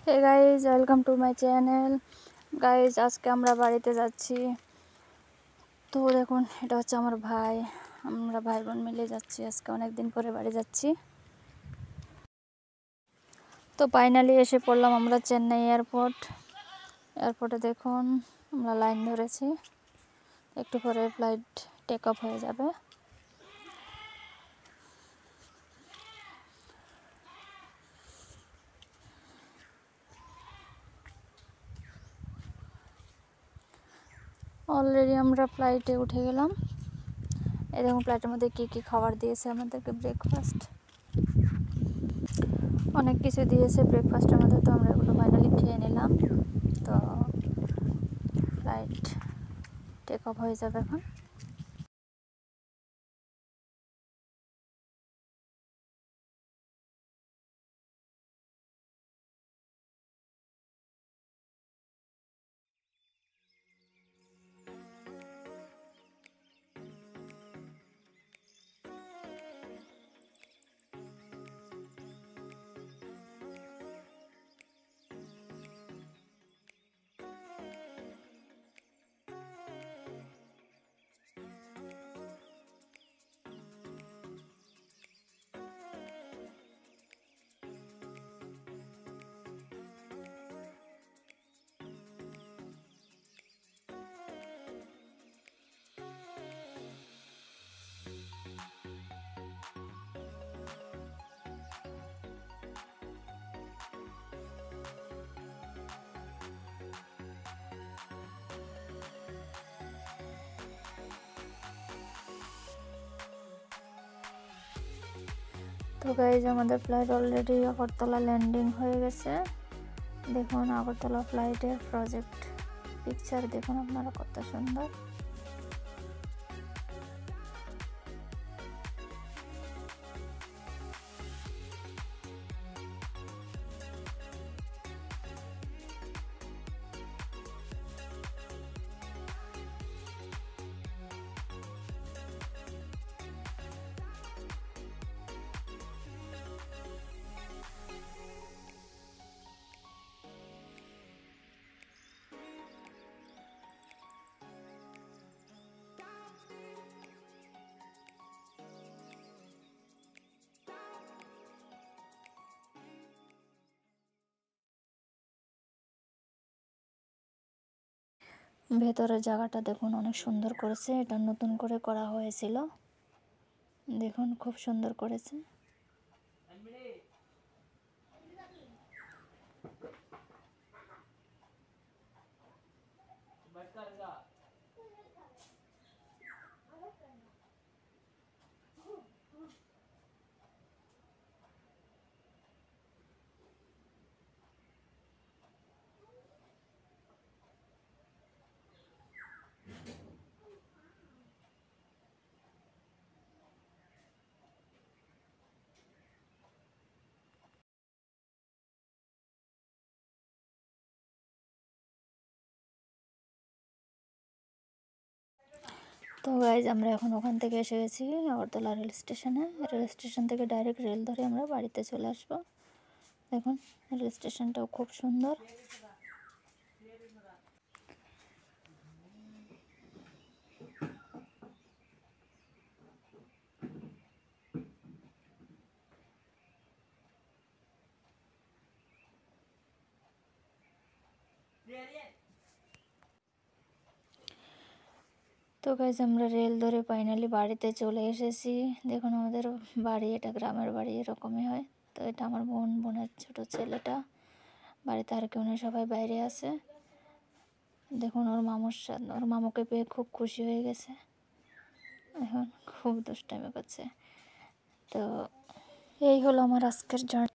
Hey guys, welcome to my channel. Guys, আজকে আমরা বাড়িতে যাচ্ছি। তো দেখুন, এটা হচ্ছে আমার ভাই। আমরা ভাই বোন মিলে যাচ্ছি। আজকে অনেক দিন পরে বাড়ি যাচ্ছি। তো ফাইনালি এসে পড়লাম আমরা চেন্নাই এয়ারপোর্টে। দেখুন, আমরা লাইন ধরেছি। একটু পরে ফ্লাইট টেক অফ হয়ে যাবে। অলরেডি আমরা ফ্লাইটে উঠে গেলাম। এই দেখুন, ফ্লাইটের মধ্যে কী কী খাবার দিয়েছে আমাদেরকে। ব্রেকফাস্ট, অনেক কিছু দিয়েছে ব্রেকফাস্টের মধ্যে। তো আমরা এগুলো ফাইনালি খেয়ে নিলাম। তো ফ্লাইট টেক অফ হয়ে যাবে এখন। তো গাইজ, আমাদের ফ্লাইট অলরেডি আগরতলা ল্যান্ডিং হয়ে গেছে। দেখুন, আগরতলা ফ্লাইটের প্রজেক্ট পিকচার দেখুন আপনারা, কত সুন্দর। ভেতরের জায়গাটা দেখুন, অনেক সুন্দর করেছে। এটা নতুন করে করা হয়েছিল। দেখুন, খুব সুন্দর করেছে। তো গাইজ, আমরা এখন ওখান থেকে এসে গেছি আগরতলা রেল স্টেশনে। রেল স্টেশন থেকে ডাইরেক্ট রেল ধরে আমরা বাড়িতে চলে আসবো। দেখুন, রেল স্টেশনটাও খুব সুন্দর। তো গাইজ, আমরা রেল ধরে ফাইনালি বাড়িতে চলে এসেছি। দেখুন, আমাদের বাড়ি, এটা গ্রামের বাড়ি, এরকমই হয়। তো এটা আমার বোনের ছোট ছেলেটা। বাড়িতে আর কেউ নেই, সবাই বাইরে আছে। দেখুন, ওর মামুকে পেয়ে খুব খুশি হয়ে গেছে। এখন খুব দুষ্টামি করছে। তো এই হলো আমার আজকের জার্নি।